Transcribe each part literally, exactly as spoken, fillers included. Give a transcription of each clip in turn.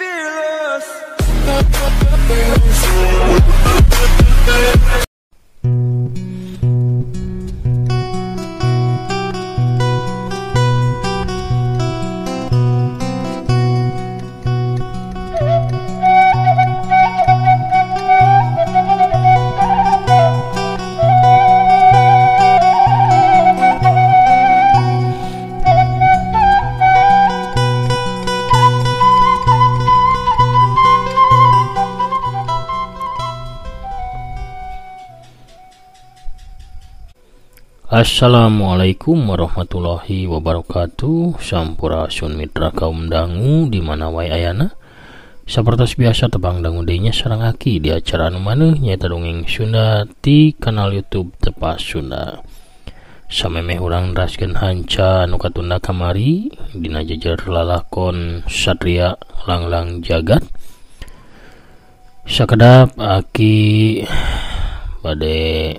fearless. Assalamualaikum warahmatullahi wabarakatuh. Sampurasun mitra kaum dangu dimana wae ayana. Sapertos biasa tebang dangu denya sareng aki di acara anu maneuh nyaeta dongeng Sunda ti kanal YouTube Tepas Sunda. Samemeh urang raskeun hanca anu katunda kamari dina jejer lalakon Satria Langlang Jagat. Sakedap aki bade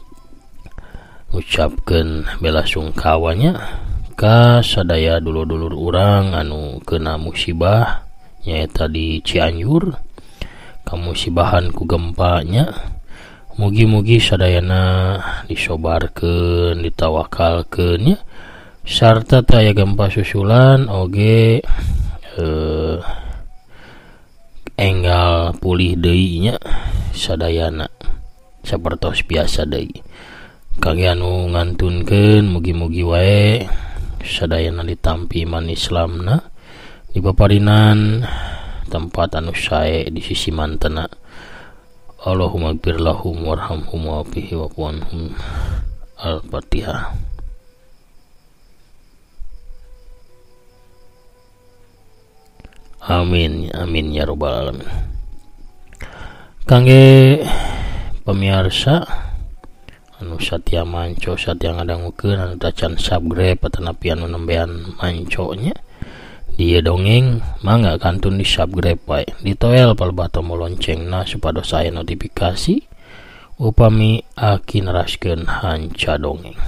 ucapkeun bela sungkawanya ka sadaya dulur-dulur urang anu kena musibah nyaeta di Cianjur, kamusibahan ku gempanya. Mugi-mugi sadayana disobarkeun, ditawakalkeun nya, sarta teu aya gempa susulan oge eh, enggal pulih deui nya sadayana sapertos biasa deui. Kangge anu ngantunkeun mugi-mugi wae sadayana ditampi iman Islamna di paparinan tempat anu sae di sisi mantena. Allahumma ighfir lahum warhamhum wa'afihi wa'fuanhum. Al-Fatihah. Amin amin ya rabbal alamin. Kangge pemirsa anu satya manco satya ngadangukeun anu tacan subscribe atanapi anu nembean manconya dia dongeng mangga kantun di subscribe wae, ditoel palebah tombol loncengna supados aya notifikasi upami aki neraskeun hanca dongeng.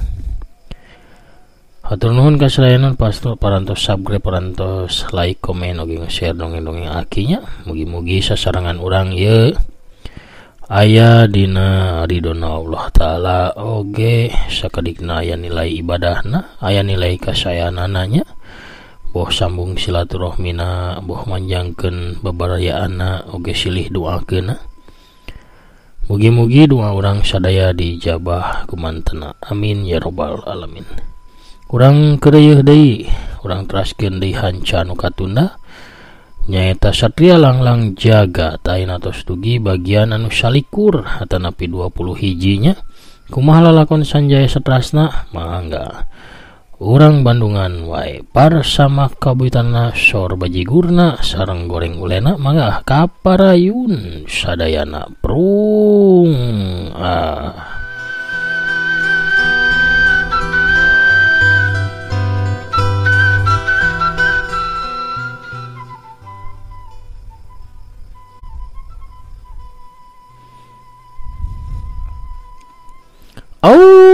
Hatur nuhun ka sadayana pastor parantos subscribe, parantos like, komen oge nge-share dongeng-dongeng akinya. Mugi-mugi sasarangan urang ye aya dina ridona Allah Ta'ala oge sakadikna aya nilai ibadahna, aya nilai kasayanana nya, boh sambung silaturahmina, boh manjangkeun babarayaanna oge silih doakeunna. Mugi-mugi doa urang sadaya dijabah kumantena. Amin ya rabbal alamin. Urang keureuh deui, urang teraskeun deui hanca anu katunda nyaeta Satria Langlang Jagat ayeuna tos dugi bagian anu salikur atanapi dua puluh hijinya. Kumaha lalakon sanjaya satrasna mangga urang Bandungan wae parsama kabuitanna sor bajigurna sareng goreng ulena mangga kaparayun sadayana prung ah. Au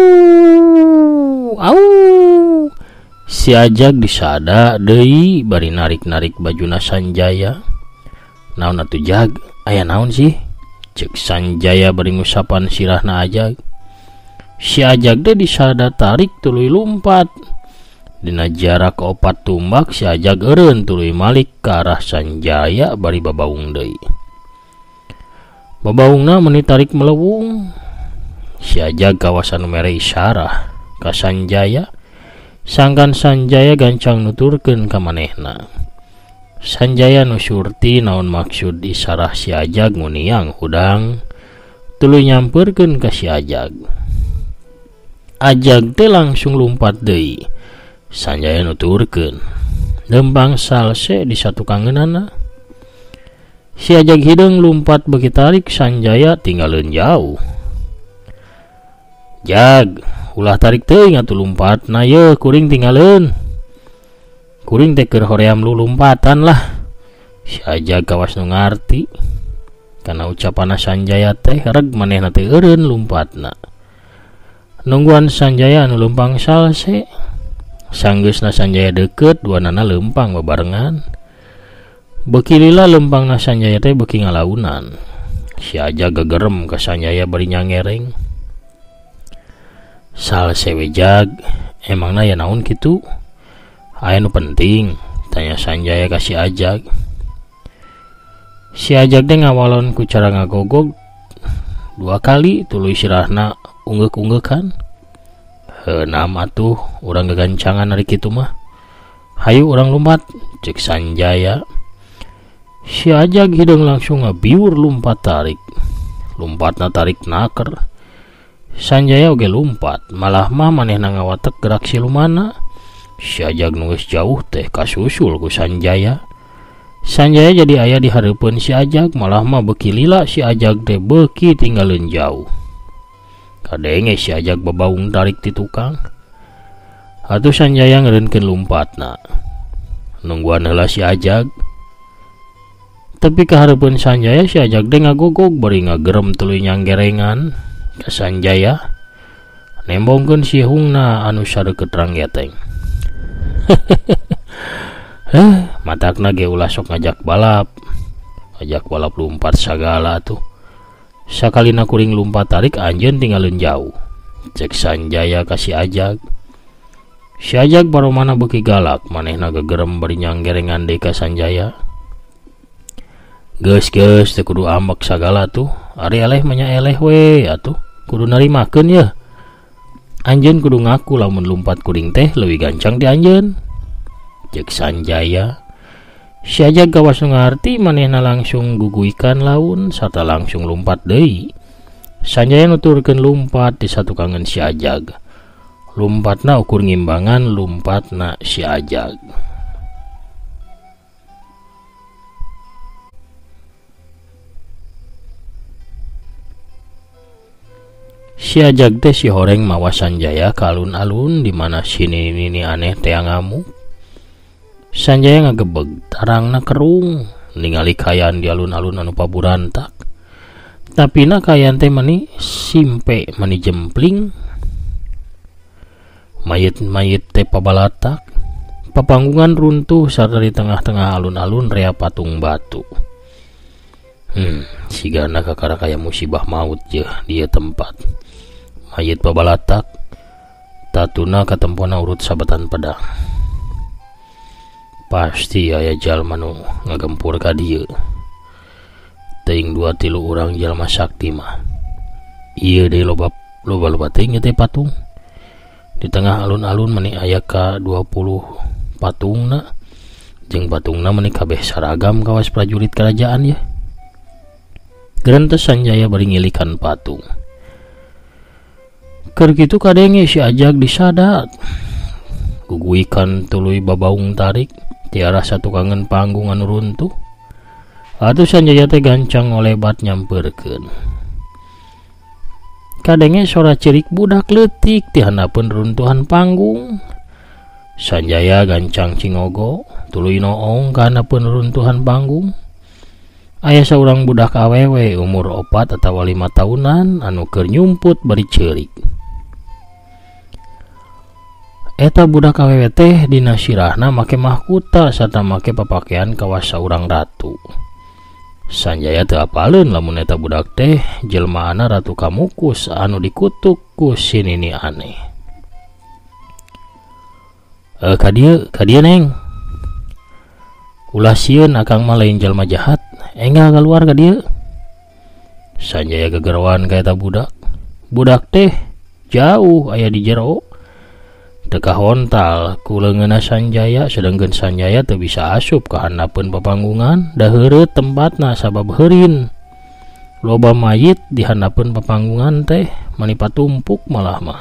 au si Ajag disada deui bari narik-narik bajuna Sanjaya. Naon atuh Jag, aya naon sih? Cek Sanjaya bari ngusapan sirahna Ajag. Si Ajag teh disada tarik tuluy lumpat. Dina jarak opat tumbak si Ajag eureun tuluy malik ka arah Sanjaya bari babaung deui. Babaungna meuni tarik melewung. Si Ajag kawasan mere isyarah ka Sanjaya, sangkan Sanjaya gancang nuturkeun ka manehna. Sanjaya nu surti naon maksud isarah si Ajag muniang hudang tuluy nyampeurkeun ka si Ajag. Ajag teh langsung lumpat deui. Sanjaya nuturkeun, "Dembang salse di satu kangeunana." Si Ajag hideung lumpat beuki tarik Sanjaya tinggalin jauh. "Jag, ulah tarik teuing atuh lumpat na ye kuring tinggalin. Kuring teh keur hoream lu lompatan lah." Si Ajag kawas nu ngarti kana ucapanna Sanjaya teh reg manehna teh eureun lompatna. Nungguan Sanjaya anu lempang salse, sanggeusna Sanjaya deukeut duanana lempang bebarengan. Beki lila lempang na Sanjaya teh beki ngalaunan. Si Ajag gegerem ka Sanjaya bari nyangereng. Salse wejag, emangna ya naon kitu? Aya nu penting, tanya Sanjaya ka si Ajag. Si Ajag teh ngawalon ku cara ngagogog dua kali tuluy sirahna ungeuk-ungeukan. Heunam atuh urang gegancangan ari kitu mah. Hayu urang lumpat, cek Sanjaya. Si Ajag hideung langsung ngabiur lumpat tarik. Lumpatna tarik naker. Sanjaya oge lumpat, malah mah manehna ngawatek gerak silumana. Si Ajag nu geus jauh teh kasusul ku Sanjaya. Sanjaya jadi aya di hareupeun si Ajag, malah mah beki lila si Ajag teh beki tinggalin jauh. Kadenge si Ajag babaung tarik ti tukang. Atuh Sanjaya ngeureunkeun lumpatna. Nungguan heula si Ajag. Tapi kahareupeun Sanjaya si Ajag teh ngagogog bari ngagerem tuluy nyanggerengan ka Sanjaya. Nembongkeun si hungna anu sareukeut ranggeteng. Heh, matakna ge ulah sok ngajak balap. Ngajak balap lumpat sagala tuh. Sakalina kuring lumpat tarik anjeun tinggalin jauh. Cek Sanjaya ka si Ajag. Si Ajag baromana beuki galak, manehna gegerem bari nyanggerengan deui ka Sanjaya. Geus geus teu kudu ambek sagala tuh. Ari eleh manya eleh we atuh. Kudu narimakeun ya. Anjeun kudu ngaku lamun lumpat kuring teh leuwih gancang ti anjeun. Cek Sanjaya. Si Ajag gawas nu ngarti manehna langsung guguikan laun sarta langsung lumpat deui. Sanjaya nuturkeun lumpat di satukangan si Ajag. Lumpatna ukur ngimbangan lumpatna si Ajag. Si Ajag teh si horeng mawa Sanjaya ka alun-alun di mana si nini aneh teh ngamuk. Sanjaya ngagebeg tarangna kerung ningali kayan di alun-alun anu paburantak. Tapina kayan teh mani simpe mani jempling. Mayit-mayit teh pabalatak. Papanggungan runtuh sarta di tengah-tengah alun-alun rea patung batu. Hmm, sigana kakara kaya musibah maut je dia tempat. Mayit pabalatak, tatuna katempona urut sabatan pedang. Pasti aya jalma nu ngagempur ka dieu. Teuing dua tilu urang jalma sakti mah. Ieu deui loba loba-loba teuing teh patung. Di tengah alun-alun meni aya ka dua puluh patungna. Jeung patungna meni kabeh saragam kawas prajurit kerajaan ya. Gerentes Sanjaya bari ngilikan patung. Keur kitu kadenge si Ajag disadat. Guguikan tuluy babaung tarik tiara satukangan panggung anu runtuh. Atuh Sanjaya teh gancang ngolebat nyampeurkeun. Kadenge sora cerik budak leutik ti handapeun runtuhan panggung. Sanjaya gancang cingogo tuluy noong ka handapeun runtuhan panggung. Aya saurang budak awewe umur opat atawa lima tahunan anu keur nyumput bari ceurik. Eta budak awewe teh dina sirahna make mahkota sarta make papakean kawas saurang ratu. Sanjaya teu apaleun lamun eta budak teh jelmaana Ratu Kamukus anu dikutuk ku si nini aneh. Eh ka dieu, ka dieu Neng. Ulah sieun akang mah lain jalma jahat. Enggal keluar ka dieu. Sanjaya gegerowan ka eta budak. Budak teh jauh aya di jero. Teka hontal ku leungeunna Sanjaya sedengkeun Sanjaya teu bisa asup ka handapeun papanggungan da heureut tempatna sabab heurin. Loba mayit di handapeun papanggungan teh mani patumpuk malah mah.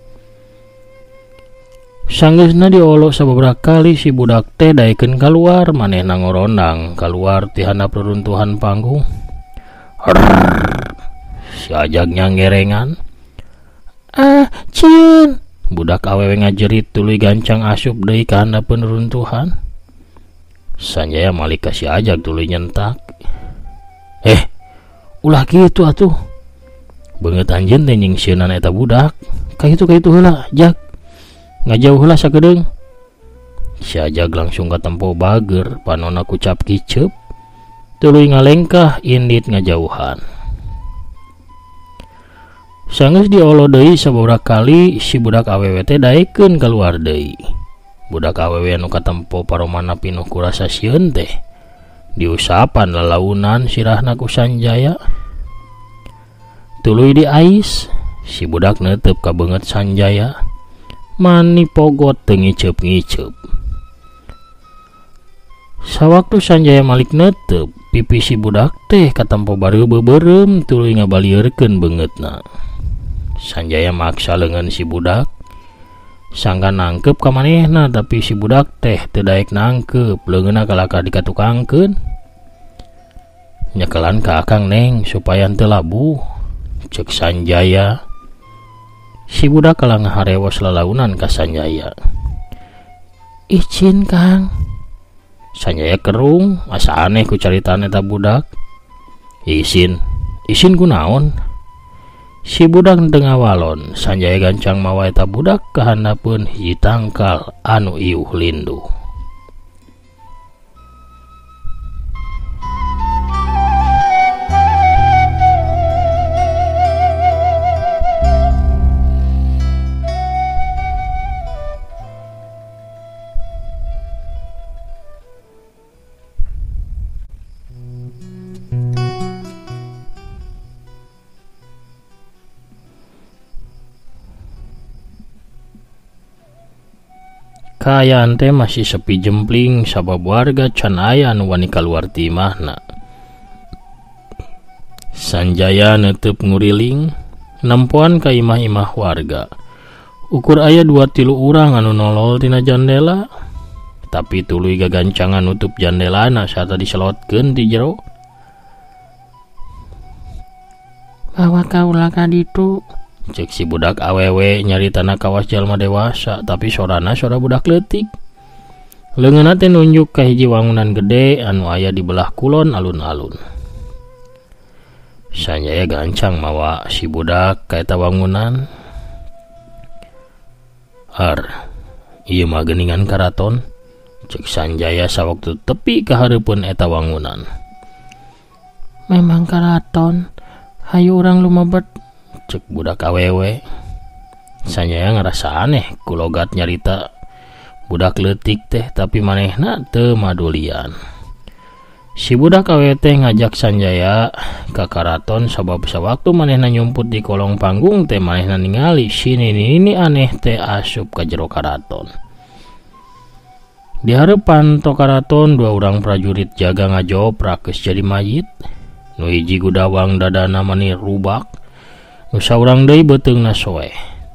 Sanggeusna diolok sababaraha kali si budak teh daekeun kaluar manehna ngorondang kaluar ti handap reruntuhan panggung. Arrrr. Si Ajag nyanggerengan. Ah, cieun. Budak awewe ngajerit tuluy gancang asup deui ka handapeun reruntuhan. Sanjaya malik ka si Ajag tuluy nyentak. Eh, ulah kitu atuh. Beungeut anjeun teh nyingsieunan eta budak. Ka kitu ka kitu heula, Jak. Ngajauh heula sakedeung. Si Ajag langsung katempo bager panonna kucap kicep, tuluy ngalengkah indit ngajauhan. Sanggeus diolo deui sababaraha kali si budak awewe teh daekeun kaluar deui. Budak awewe anu katempo paromana pinuh ku rasa sieun teh diusapan lalaunan sirahna ku Sanjaya. Tuluy diais si budak neuteup ka beungeut Sanjaya, mani pogot teu ngiceup-ngiceup. Sawaktu Sanjaya malik neuteup, pipi si budak teh katempo bareubeum beureum tuluy ngabalieureun beungeutna. Sanjaya maksa leungeun si budak, sangga nangkep ka manehna, tapi si budak teh teu daek nangkep, leungeunna kalaka dikatukangkeun. Nyekelan ka akang neng supaya henteu labuh, ceuk Sanjaya. Si budak kalah ngaharewos lalaunan ka Sanjaya. "Icin Kang." Sanjaya kerung, asa aneh ku caritana eta budak. "Isin, isin kunaon?" Si budak teu ngawalon. Sanjaya gancang mawa eta budak ka handapeun hiji tangkal anu iuh lindu. Kaayaan teh masih sepi jempling sabab warga can aya anu wani kaluar ti imahna. Sanjaya neuteup nguriling nempoan ka imah-imah warga. Ukur aya dua tilu urang anu nolol tina jandela, tapi tuluy gagancangan nutup jandelana sarta diselotkeun ti jero. "Bawa kaula ka ditu," cek si budak awewe nyaritana kawas jalma dewasa, tapi sorana sora budak leutik. Leungeunna teh nunjuk ka hiji wangunan gede anu aya di belah kulon alun-alun. Sanjaya gancang mawa si budak ka eta wangunan. "Ar, ieu mah geuningan karaton," cek Sanjaya sawaktu tepi ka hareupeun eta wangunan. "Memang karaton, hayu urang lumebet," cek budak awewe. Sanjaya ngerasa aneh ku logat nyarita budak leutik teh, tapi manehna teu madulian. Si budak awewe teh ngajak Sanjaya ka karaton sabab sawaktu manehna nyumput di kolong panggung teh manehna ningali si nini aneh teh asup ka jero karaton. Di hareupan to karaton dua urang prajurit jaga ngajoprak geus jadi mayit. Nu hiji gudawang dadana mani rubak, nu saurang deui beuteungna soeh.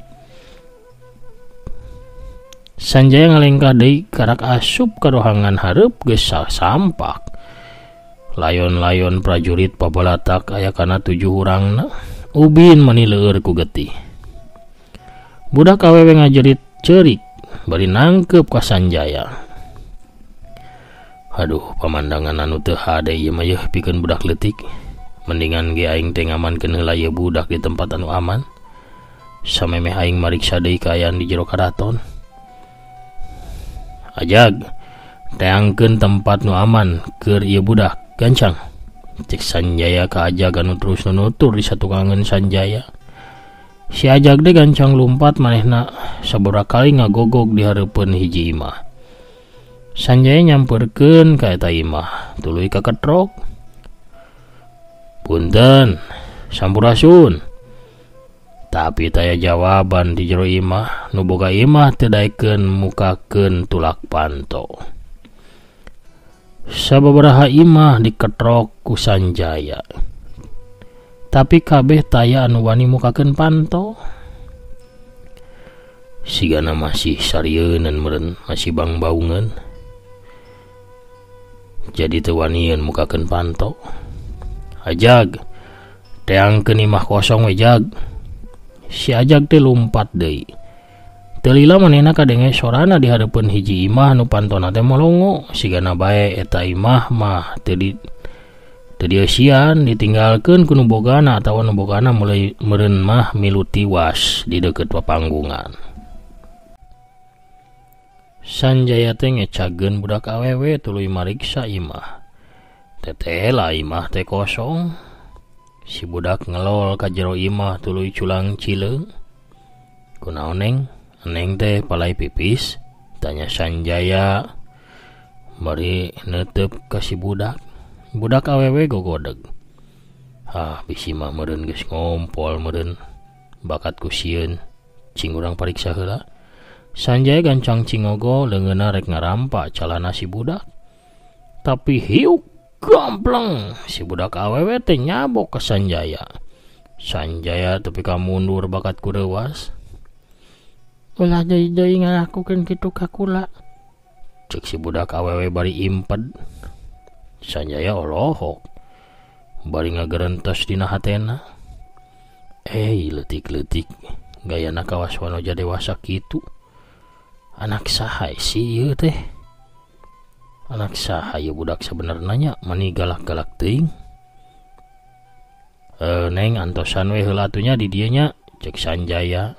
Sanjaya ngalengkah deui karak asup ka rohangan hareup geus sampak. Layon-layon prajurit pabalatak aya kana tujuh urangna, ubin mani leueur ku getih. Budak awewe ngajerit ceurik bari nangkep ka Sanjaya. "Aduh, pamandangan anu teu hade ieu mah yeuh pikeun budak leutik. Mendingan ge aing teh ngamankeun heula ieu budak di tempat anu aman. Samemeh aing mariksa deui kaayaan di jero karaton." "Ajag, teangkeun tempat nu aman keur ieu budak, gancang," cek Sanjaya ka Ajag anu terus nunutur di satukangeun Sanjaya. Si Ajag teh gancang lumpat manehna sabaraha kali ngagogog di hareupeun hiji imah. Sanjaya nyamperkeun ka eta imah, tuluy kaketrok. "Punten, sampurasun." Tapi taya jawaban di jero imah, nu boga imah teu daekeun mukakeun tulak panto. Sababaraha imah diketrok ku Sanjaya, tapi kabeh taya anu wani mukakeun panto. Sigana masih sarieun meureun, masih bangbaungeun. Jadi teu wanieun mukakeun panto. "Ajag, teangkeun imah kosong we Jag." Si Ajag teh lumpat deui. Teu lila manehna kadenge sorana di hareupeun hiji imah nu pantona teh molongo, sigana bae eta imah mah teu di teu dieusian ditinggalkeun ku nu bogana atawa nu bogana mulai meureun mah milu tiwas di deukeut papanggungan. Sanjaya teh ngecageun budak awewe tuluy mariksa imah. Teteh lah imah teh kosong. Si budak ngelol ka jero imah tuluy culang cileung. Kunaon neng? Neng teh palai pipis? Tanya Sanjaya. Bari neuteup ka si budak. Budak awewe gogodeg. Ah, bisi mah meureun geus ngompol meureun. Bakat ku sieun. Cing urang pariksa heula. Sanjaya gancang cingogo leungeunna rek ngarampa calana si budak. Tapi hiuk gampleng si budak awewe teh nyabok ke Sanjaya. Sanjaya tepi ka mundur bakat ku reuwas. Ulah deui-deui ngalakukeun kitu ka kula. Cek si budak awewe bari imped. Sanjaya olohok. Bari ngagerentos dina hatena. Eh, leutik-leutik gayana kawas wanoja dewasa kitu. Anak saha sih ieu teh? Anak saha ieu budak sabenerna nya mani galak-galak teuing. Eh neng antosan we heula atunya di dieu nya cek Sanjaya.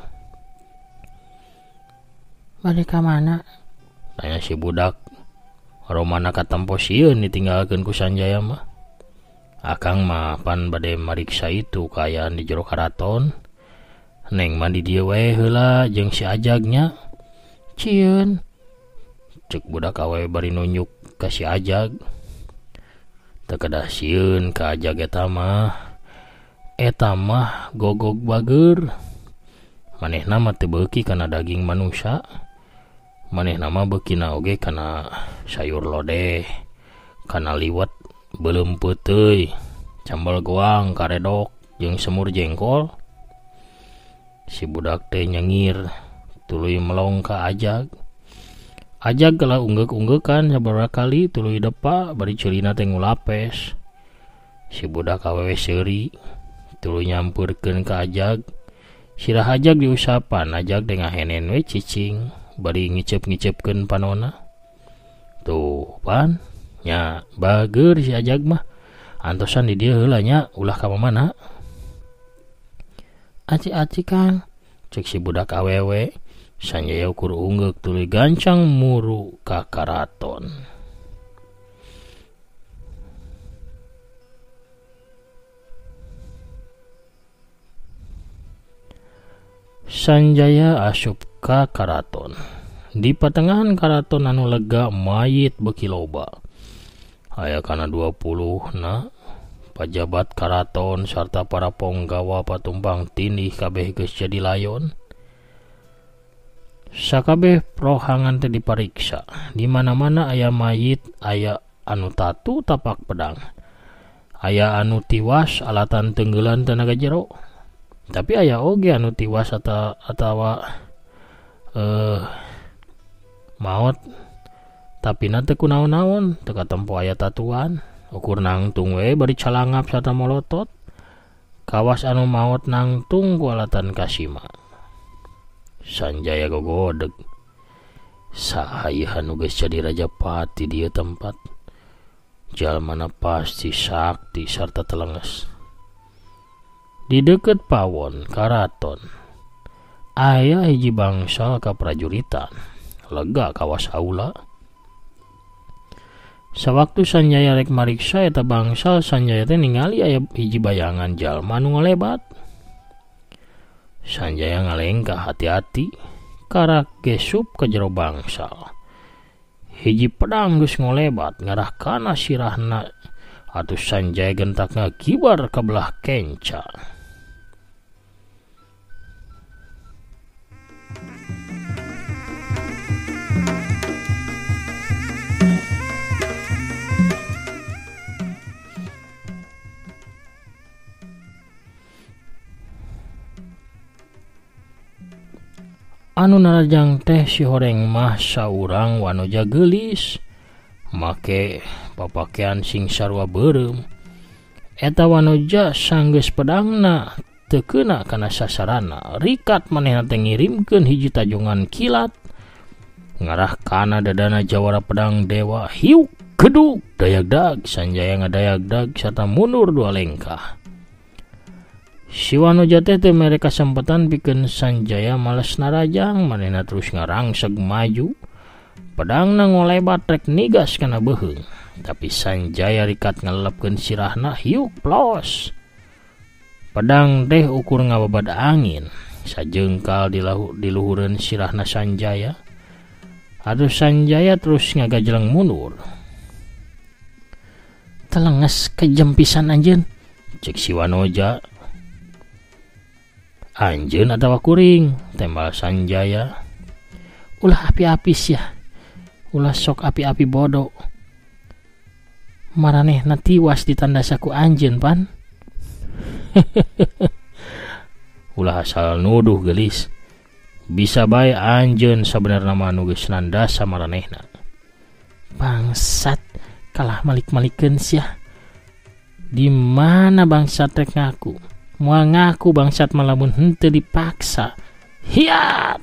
Bade ka mana? Tanya si budak. Romana katempo sieun ditinggalkeun ku Sanjaya mah. Akang mah pan bade mariksa itu kaayaan di jero karaton. Neng mah di dieu we heula jeung si Ajagnya. Cieun. Cek budak awewe bari nunjuk ka si Ajag. Teu kedah sieun ka Ajag eta mah. Eta mah gogog bager. Manehna mah teu beuki kana daging manusia. Manehna mah beukina oge kana sayur lodeh, kana liwet, beleumpeu teuy, cambal goang, karedok, jeung semur jengkol. Si budak teh nyengir tuluy melong ka Ajag. Ajag geula unggek-unggekan sabaraha kali tuluy depa bari ceulina teh ngulapes. Si budak awewe seuri tuluy nyampeurkeun ka Ajag. Sirah Ajag diusapan, Ajag teh ngahenen we cicing bari ngicep-ngicepkeun panonna. Tuh pan nya bager si Ajag mah. Antosan di dieu heula nya ulah ka mana? Aci-aci Kang, cek si budak awewe. Sanjaya ukur unggek tuluy gancang muru ka karaton. Sanjaya asup ka karaton. Di patengahan karaton anu lega mayit beuki loba. Aya kana dua puluh na pajabat karaton sarta para ponggawa patumpang tindih kabeh geus jadi layon. Sakabeh rohangan teh dipariksa. Di mana-mana aya mayit, aya anu tatu tapak pedang. Aya anu tiwas alatan tenggelan tenaga jero. Tapi aya oge anu tiwas ata atawa eh maot tapi na teu kunaon-naon, teu katempo aya tatuan. Ukur nangtung we bari calangap sarta molotot. Kawas anu maot nangtung ku alatan kasima. Sanjaya gogodeg. Saha ieu anu geus jadi rajapati di ieu tempat? Jalmana pasti sakti sarta telenges. Di deukeut pawon karaton aya hiji bangsal kaprajuritan. Lega kawas aula. Sawaktu Sanjaya rek mariksa eta bangsal, Sanjaya teh ningali aya hiji bayangan jalma anu ngalebat. Sanjaya ngalengka hati-hati karak gesup ka jero bangsal. Hiji pedang geus ngolebat ngarah kana sirahna. Atuh Sanjaya gentak ngakibar ka belah kenca. Anu narajang teh si horeng mah saurang wanoja geulis make papakean sing sarua beureum. Eta wanoja sanggeus pedangna teu keuna kana sasaranna, rikat manehna teh ngirimkeun hiji tajongan kilat ngarah kana dadana jawara pedang dewa. Hiuk gedug dayagdag. Sanjaya ngadayagdag sarta mundur dua lengkah. Si wanoja teh teu mere kasempetan pikeun Sanjaya males narajang, manehna terus ngarangseg maju Pedangna ngolebat rek nigas kana beheung, tapi Sanjaya rikat ngelepkeun sirahna hiuk plos. Pedang teh ukur ngababad angin, sajengkal di, di luhureun sirahna Sanjaya. Aduh Sanjaya terus ngagajleng mundur. Telenges kejem pisan anjeun, cek si Wanoja. Anjeun atawa kuring, tembal Sanjaya. Ulah api-api sia, ulah sok api-api bodoh. Maranehna tiwas ditandasaku anjeun pan. Ulah asal nuduh gelis. Bisa bae anjeun sabenerna mah nu geus nandasa maranehna. Bangsat, kalah malik-malikeun sia. Di mana bangsat rek ngaku? Moal ngaku bangsat malamun henteu dipaksa. Hiat.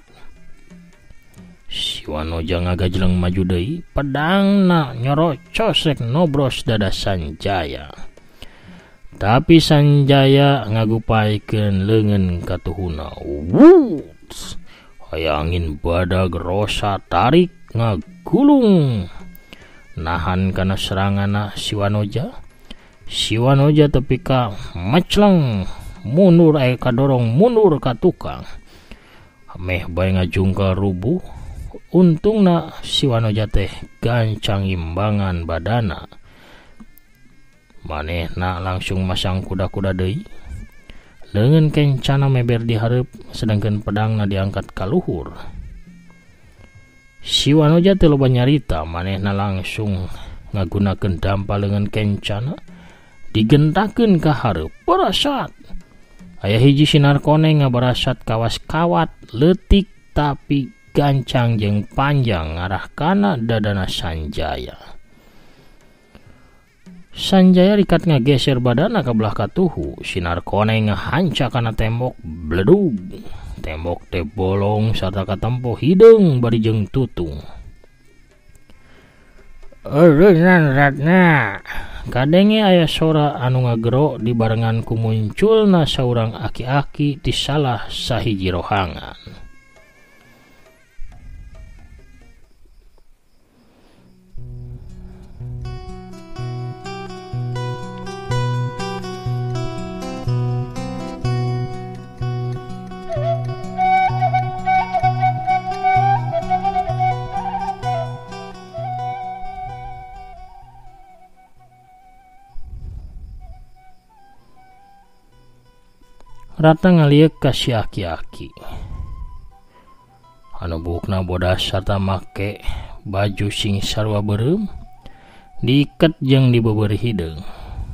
Si Wanoja ngagajleng maju deui, pedangna nyorocos rek nobros dada Sanjaya. Tapi Sanjaya ngagupaikeun leungeun katuhuna. Wuts. Aya angin badag rosa tarik ngagulung. Nahan kana serangana si Wanoja. Si Wanoja tepi ka macleng mundur aya kadorong mundur ka tukang. Meh bae ngajungkal rubuh. Untungna si Wanoja teh gancang imbangan badana. Manehna langsung masang kuda-kuda deui. Leungeun kencana meber di hareup, sedangkeun pedangna diangkat ka luhur. Si Wanoja teh loba nyarita, manehna langsung ngagunakeun dampa leungeun kencana, digentakeun ka hareup. Barasat. Aya hiji sinar koneng ngabarasat kawas kawat leutik tapi gancang jeung panjang ngarah kana dadana Sanjaya. Sanjaya rikat ngageser badana ka belah katuhu, sinar koneng ngahanca kana tembok bledug. Tembok teh bolong sarta katempo hideung bari jeung tutung. Eureunnan Ratna, kadenge aya sora anu ngagero dibarengan ku munculna saurang aki-aki ti salah sahiji rohangan. Ratna ngaliek ka si aki-aki. Anu bukna bodas sarta make baju sing sarua beureum, diiket jeung dibeubeuri hideung.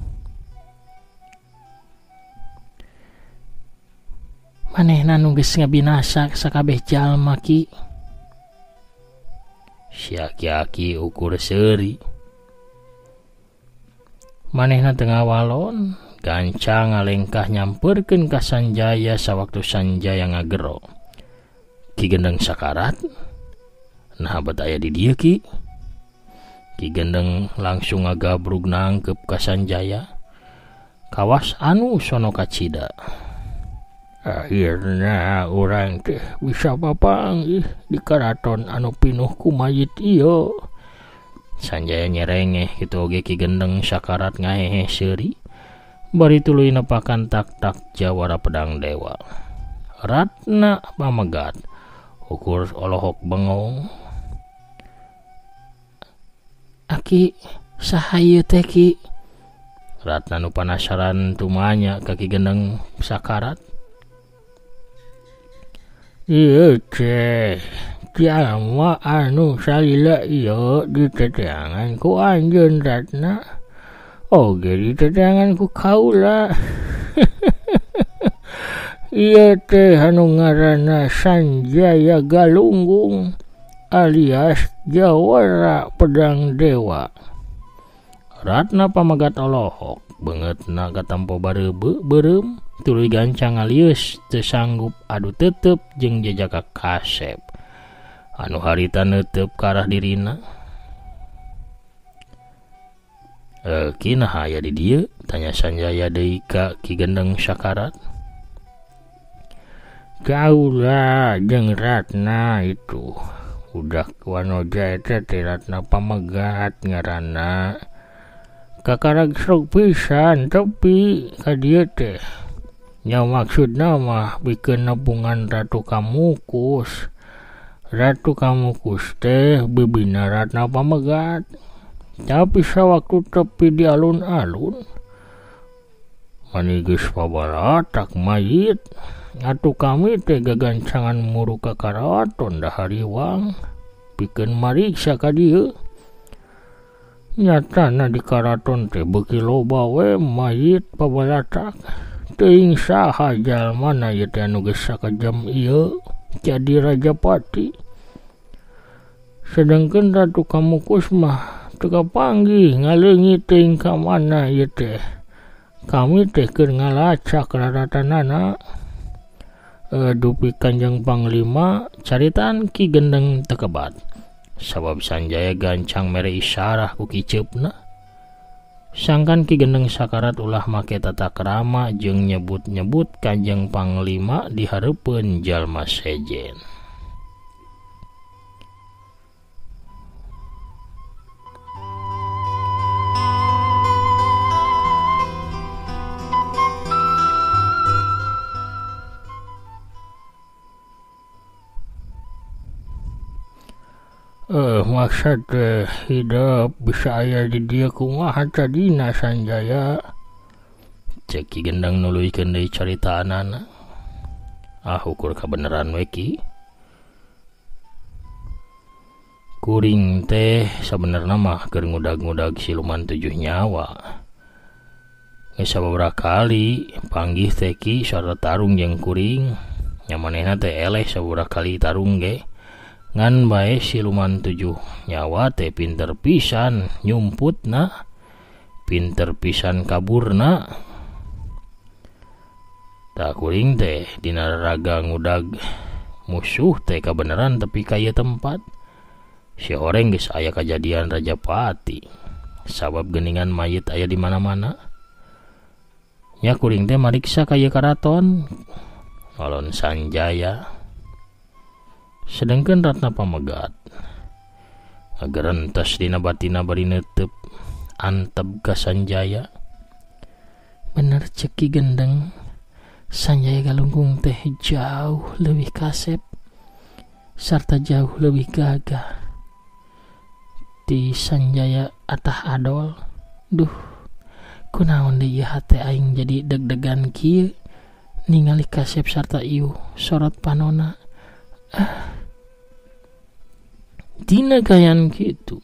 Manehna nu geus ngabinasa sakabeh jalma ki. Si aki-aki ukur seuri. Manehna teu ngawalon, gancang ngalengkah nyamperkeun ka Sanjaya sawaktu Sanjaya ngagero. Ki Gendeng sakarat. Nah bet aya di dieu ki. Ki Gendeng langsung ngagabrug nangkep ka Sanjaya. Kawas anu sono kacida. Akhirna urang teh bisa papanggih di karaton anu pinuh ku mayit ieu. Sanjaya nyerengeh kitu oge Ki Gendeng sakarat ngahehe seuri. Bari tuluy nepakan tak-tak jawara pedang dewa. Ratna pamegat, ukur olohok bengong. Aki sahayu teh ki? Ratna nu panasaran tumanya ka Ki Gendeng sakarat. Ieu teh jalma anu salila ieu diteteangan ku anjeun Ratna. Oge diteteangan ku kaula. Ieu teh anu ngaranna Sanjaya Galunggung alias Jawara Pedang Dewa. Ratna pamegat olohok, beungeutna katampo bareubeu beureum, tuluy gancang ngalius teu sanggup adu teuteup jeung jajaka kasep. Anu harita neuteup ka arah dirina. E, kinaha aya di dieu? Tanya Sanjaya deui ka Ki Gendeng sakarat. Kaula jeung Ratna itu Udah wanoja eta teh Ratna Pamegat ngaranna. Kakarag sok pisan tapi ka dieu teh nya maksudna mah bikeun nebungan Ratu Kamukus. Ratu Kamukus teh bibina Ratna Pamegat. Tapi sawaktu tepi di alun-alun mani geus pabalatak mayit. Atuh kami teh gagancangan muru ka karaton dahariwang pikeun mariksa ka dieu. Nyatana di karaton teh beuki loba we mayit pabalatak. Teuing saha jalmana ieu teh anu geus sakejam ieu jadi Rajapati. Sedengkeun Ratu Kamukus mah teu kapanggih ngaleungit teuing ka mana ieu teh. Kami teh keur ngalacak raratanana. Uh, dupi Kanjeng Panglima caritaan Ki Gendeng tekebat sabab Sanjaya gancang mere isyarah ku kiceupna. Sangkan Ki Gendeng sakarat ulah make tata krama jeung nyebut-nyebut Kanjeng Panglima di hareupeun jalma sejen. Eh, maksud eh, hidup bisa aya di dia kumaha tadina Sanjaya. Cek Ki Gendeng nuluykeun deui caritaanana. Ah ukur kabeneran we Ki. Kuring teh sabenerna mah keur ngudag-ngudag siluman tujuh nyawa. Geus sababaraha kali panggih teh Ki sarta tarung jeung kuring. Nya manehna teh eleh sababaraha kali tarung ge. Ngan bae siluman tujuh nyawa teh pinter pisan nyumputna, pinter pisan kaburna. Tak kuring teh dina raga ngudag musuh teh kabeneran tapi kaya tempat. Si horeng geus aya kajadian Rajapati. Sabab geuningan mayit aya di mana-mana. Nya kuring teh mariksa kaya karaton. Alon Sanjaya. Sedangkan Ratna Pamegat agar entas dina batina bari neuteup antep ka Sanjaya. Bener cek Ki Gendeng, Sanjaya galunggung teh jauh leuwih kasep sarta jauh leuwih gagah ti Sanjaya atah adol. Duh, kunaon deui hate aing jadi deg-degan kieu ningali kasep sarta ieu sorot panona. Ah, dina kayan gitu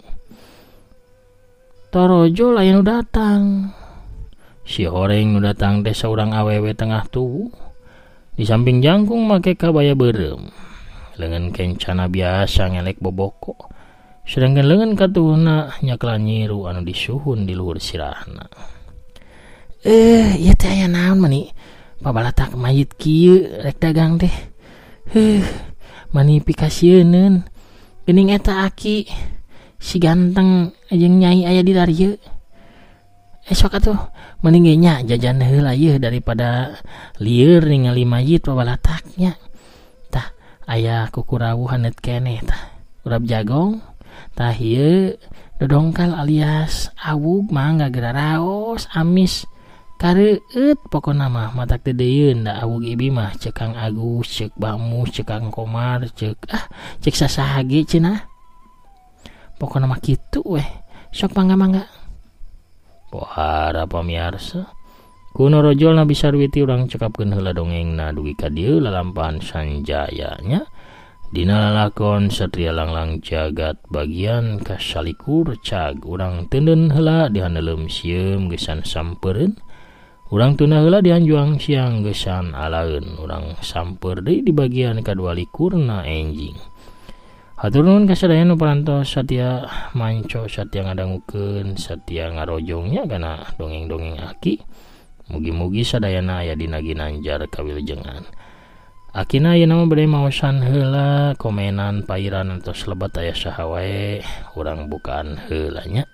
Torojo lain nu datang. Si horeng nu datang teh saurang awewe tengah tubuh. Di samping jangkung make kabaya beureum. Leungeun kencana biasa ngelek boboko. Sedangkan leungeun katuhna nyakla nyiru anu disuhun di luhur sirahna. Eh, ieu teh aya naon mani? Pabalatak mayit kieu rek dagang teh. Heuh, mani pikasieun. Geuning eta aki si ganteng jeung nyai aya di larieu. Esok atuh mending ge nya jajan heula ieu daripada lieur ningali mayit pabalataknya. Tah aya kuku rawuh haneut keneh tah. Urap jagong tah ieu dodongkal alias awug mangga geura raos amis kareueut pokona mah matak teu deuyeun da awug ibi mah ceuk Kang Agus, ceuk Bamus, ceuk Kang Komar, ceuk ah ceuk sasaha ge cenah. Pokona mah kitu weh. Sok mangga-mangga. Pohara pamiarsa. Kuno rojolna bisa ruwiti urang cekapkeun heula dongengna dugi ka dieu lalampahan Sanjaya nya. Dina lalakon Satria Langlang Jagat bagian kasalikur cag urang teuneun heula dihaneuleum sieum geusan sampeureun. Urang tuna heula dianjuang siang geusan alaeun. Urang samper deui di bagian kadua likurna enjing. Hatur nuhun ka sadaya nu parantos satia manco, satia ngadangukeun, satia ngarojongnya kana dongeng-dongeng Aki. Mugi-mugi sadayana aya dina ginanjar kawilujengan. Akina ieu nama bade maosan heula komenan pairan antos lebat aya saha wae urang bukaan heula nya.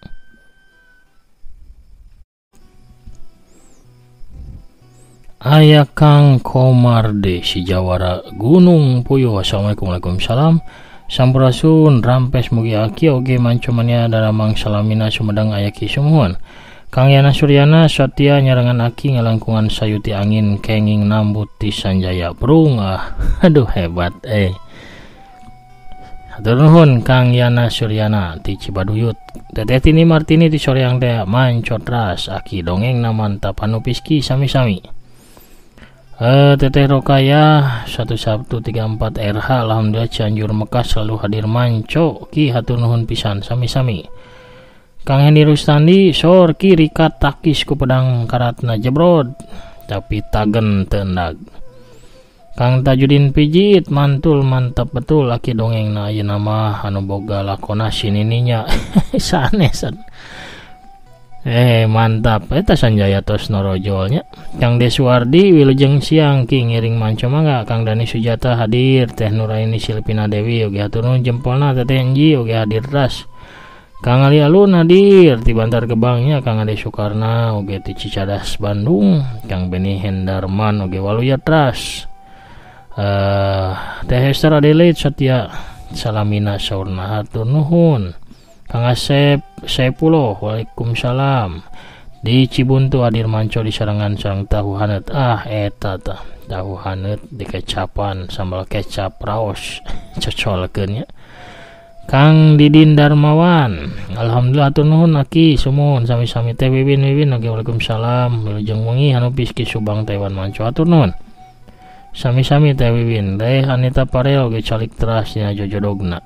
Aya Kang Komar de si Jawara Gunung Puyuh. Assalamualaikum warahmatullahi wabarakatuh. Sampurasun rampes mugi aki oge manco mania dalamang salamina sumedang ayaki sumuhun. Kang Yana Suryana Satya nyarangan aki ngalangkungan sayuti angin kenging nambut ti Sanjaya Prung. Ah, aduh hebat eh. Hatur nuhun Kang Yana Suryana ti Cibaduyut. Teteh Tini Martini ti Soreang teh mancotras aki dongeng na mantap anu piski sami-sami. Uh, Teteh Rokaya satu Sabtu tiga empat R H alhamdulillah Cianjur Mekah selalu hadir manco ki hatur nuhun pisan sami-sami. Kang Hendy Rustandi sor ki rikat takis ku pedang karatna jebrod tapi tagen tendag. Kang Tajudin Pijit mantul mantap betul laki dongeng na ayeuna mah anu boga lakona sinininya sanesan. Eh mantap eta Sanjaya tos norojolnya. Kang Desuardi wilujeng siang ki ngiring manco mangga. Kang Dani Sujata hadir, Teh Nuraini Silpina Dewi oge hatur nuhun jempolna Teteh Enji oge hadir ras. Kang Ali Alun hadir ti Bantar Gebangnya. Kang Ade Sukarna oge ti Cicadas Bandung. Kang Beni Hendarman oge waluya ras. Uh, Teh Hester Adelaide Satya salamina saurna hatur nuhun. Kang Asep Saipullah waalaikumsalam di Cibuntu hadir manco di sarangan sareng tahu haneut. Ah eta tah tahu haneut di kecapan sambal kecap raos cocolkeun nya. Kang Didin Darmawan alhamdulillah hatur nuhun aki sumuhun sami-sami Teh Wiwin Wiwin oge waalaikumsalam wilujeng wengi anu piski Subang Taiwan manco hatur nuhun sami-sami Teh Wiwin. Teh Anita Parel oge calik teras dina jojodogna.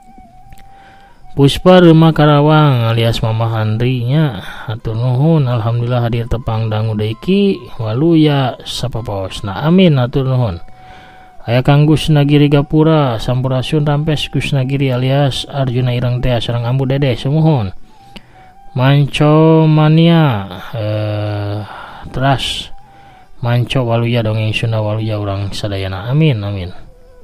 Puspa Rumah Karawang alias Mama Handri nya hatur nuhun alhamdulillah hadir tepang dangu deiki waluya sapapaosna amin hatur nuhun. Aya Kang Gus Nagiri Gapura sampurasun rampes Gus Nagiri alias Arjuna Ireng teh sareng Ambu Dede sumuhun. Manco mania eh, teras manco waluya dongeng Sunda waluya urang sadayana amin amin.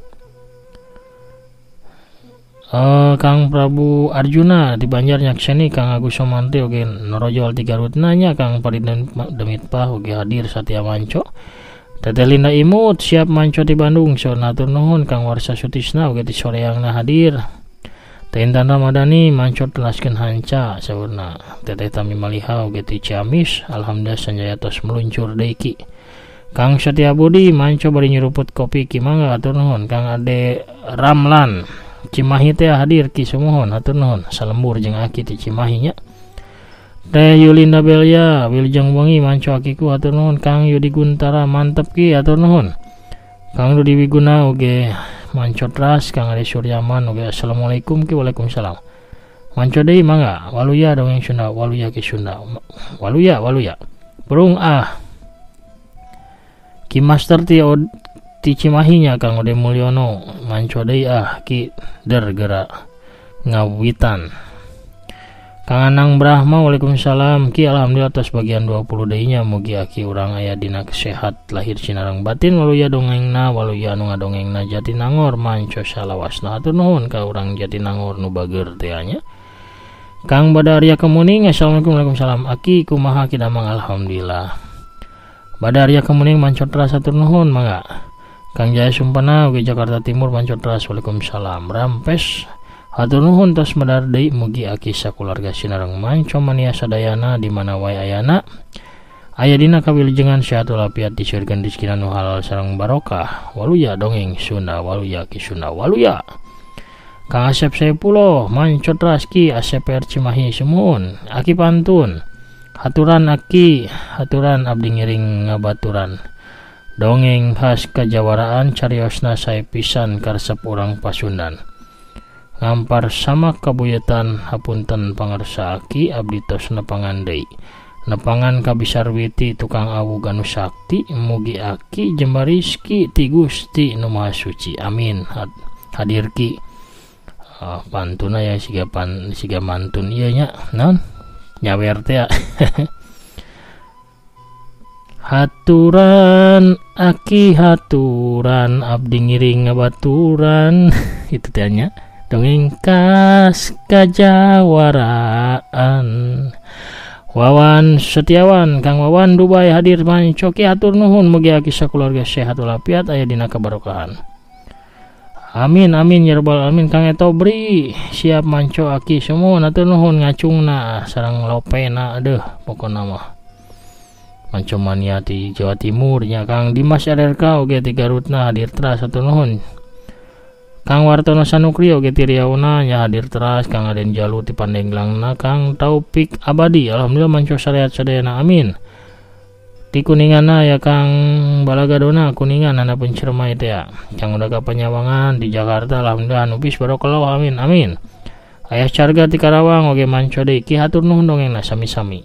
Uh, Kang Prabu Arjuna di Banjar nyakseni Kang Agus Somante oge norojol ti Garut nanya Kang Parit Demitpah oge hadir Satya manco. Teteh Linda Imut siap manco di Bandung saur natur nuhun. Kang Warsa Sutisna oge ti Soreangna hadir. Teh Intan Ramadhani manco telaskeun hanca saurna. Teteh Tami Maliha oge ti Ciamis alhamdulillah Sanjaya tos meluncur deui ki. Kang Satya Budi manco bari nyuruput kopi ki mangga atur nuhun. Kang Ade Ramlan Cimahi teh hadir ki sumuhun hatur nuhun salembur jeung aki ti Cimahi nya. Teh Yulinda Belia wilujeng wengi manco akiku hatur nuhun. Kang Yudi Guntara mantep ki hatur nuhun. Kang Rudi Wiguna oge manco tras. Kang Ade Suryaman oge assalamualaikum ki waalaikumsalam. Manco deui mangga waluya dongeng Sunda waluya ki Sunda waluya waluya. Burung ah Ki Master ti ti Cimahinya Kang Ode Mulyono manco deui ah ki der geura ngawitan. Kang Anang Brahma waalaikumsalam ki alhamdulillah atas bagian dua puluh deui nya mugi aki urang aya dina sehat lahir cinareng batin waluya dongengna waluya anu ngadongengna Jatinangor manco salawasna hatur nuhun ka urang Jatinangor nu bageur teh nya. Kang Badaria Kemuning assalamualaikum waalaikumsalam aki kumaha kidamang alhamdulillah. Badaria Kemuning manco teras hatur nuhun mangga. Kang Jaya Sumpana oge Jakarta Timur manco teras waalaikumsalam rampes hatur nuhun tos medar deui mugi aki sakularga sinareng manco mania sadayana di mana wae ayana aya dina kawilujengan sehat walafiat disieurkeun rezeki nu halal sareng barokah waluya dongeng Sunda waluya ki Sunda waluya. Kang Asep Saipullah manco teras ki Asep R Cimahi sumuhun aki pantun haturan aki haturan abdi ngiring ngabaturan dongeng khas kajawaraan cariosna sae pisan karesep urang Pasundan. Ngampar sama kabuyutan hapunten pangarsa aki abdi tos nepangan deui. Nepangan kabisarwiti tukang awu ganu sakti mugi aki jembarizki ti Gusti Nu Maha Suci. Amin. Hadir ki uh, pantuna ya siga pan siga mantun ieu nya. Naon? Nyawer teh. Haturan aki haturan abdi ngiring ngabaturan itu tanya dongeng khas kajawaraan. Wawan Setiawan Kang Wawan Dubai hadir manco ki hatur nuhun mugi aki sakeluarga sehat walafiat aya dina kabarokahan. Amin amin ya rabbal alamin. Kang eta beri siap manco aki semua na teu nuhun ngacungna sareng lopena deuh pokona mah. Manco mania di Jawa Timur nya Kang Dimas R R K oge ti Garutna hadir teras satu nuhun. Kang Wartono Sanukri oge ti Riauna nya hadir teras. Kang Aden Jalu ti Pandenglangna. Kang Taufik Abadi alhamdulillah manco sareat sadayana amin. Di Kuningana ya Kang Balagadona Kuningan anak pencermai teh ya. Kang Udaga Panyawangan di Jakarta alhamdulillah nupis barokah amin amin. Ayah Carga ti Karawang oge manco deui ki hatur nuhun dongengna sami-sami.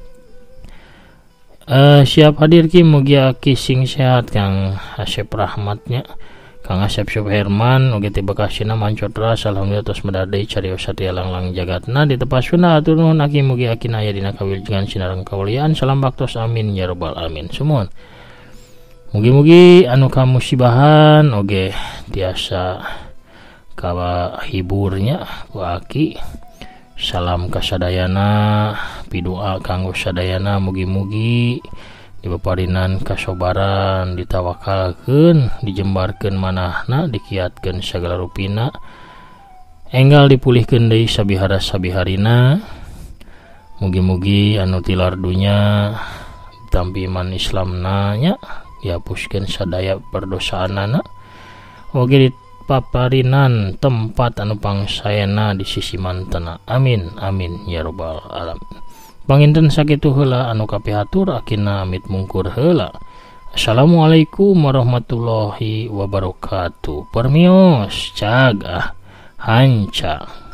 Uh, siap hadir ki mugi aki sing sehat Kang Asep Rahmatnya. Kang Asep Subherman oge ti Bekasina manco teras alhamdulillah tos medadai carios satya langlang jagatna di tepasuna atur nuhun aki mugi aki aya dina kawilujengan sinareng kawalian salam baktos amin ya rabbal alamin sumuhun. Mugi-mugi anu kamusibahan oge tiasa kawa hiburnya ku aki. Salam kasadayana pidoa kanggo sadayana mugi-mugi dibaparinan kasobaran ditawakalkeun dijembarkeun manahna dikiatkeun sagala rupina enggal dipulihkeun deui sabihara-sabiharina. Mugi-mugi anu tilar dunya tampi iman Islamna nya dihapuskeun sadaya perdosaanana oge dipaparinan tempat anu pangsaena di sisi mantena amin amin ya rabbal alamin. Panginten sakitu heula anu kapihatur akina amit mungkur heula. Assalamualaikum warahmatullahi wabarakatuh. Permios cagah hanca.